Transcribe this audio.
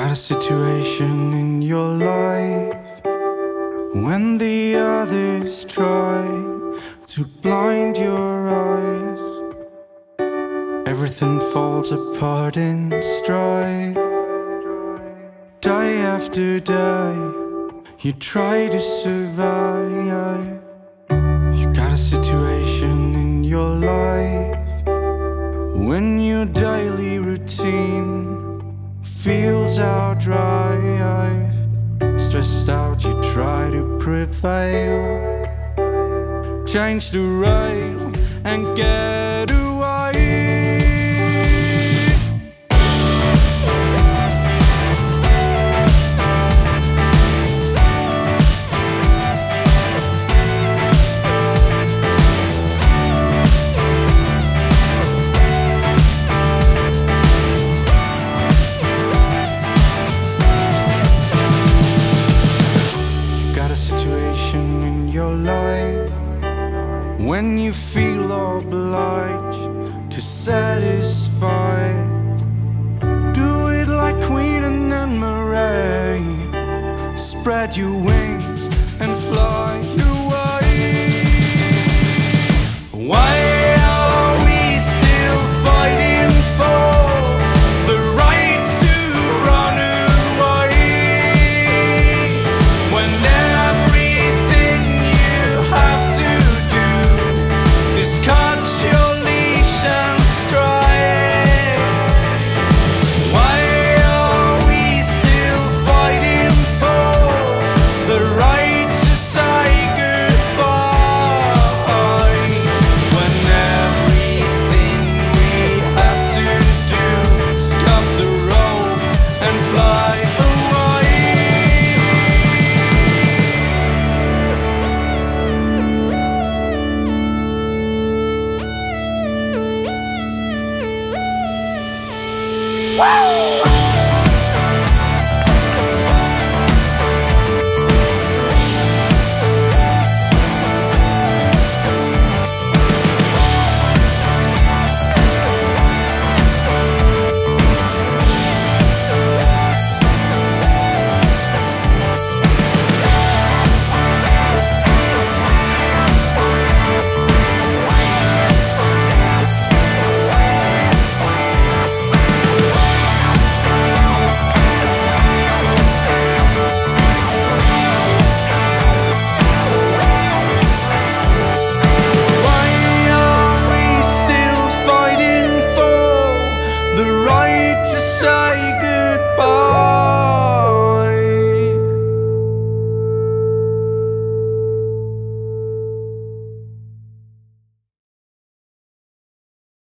got a situation in your life when the others try to blind your eyes. Everything falls apart in stride. Day after day, you try to survive. You got a situation in your life when your daily routine feels outright. Stressed out, you try to prevail. Change the rail and get away. Situation in your life when you feel obliged to satisfy. Do it like Queen and Anne-Marie. Spread your wings and fly away. Why